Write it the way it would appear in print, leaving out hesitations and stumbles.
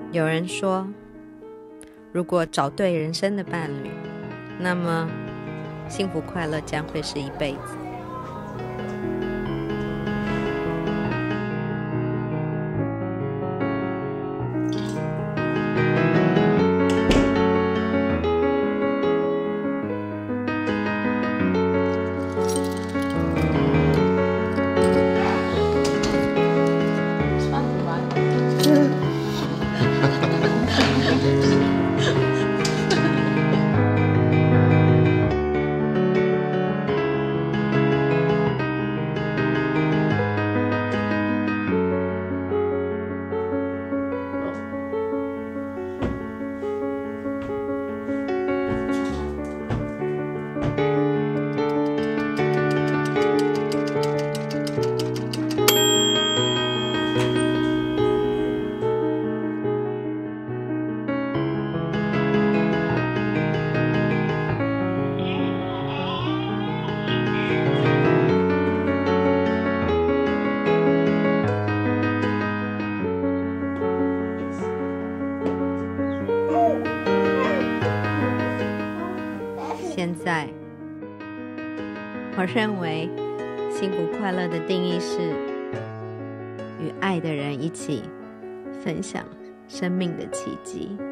有人说，如果找对人生的伴侣，那么幸福快乐将会是一辈子。现在，我认为幸福快乐的定义是与爱的人一起分享生命的奇迹。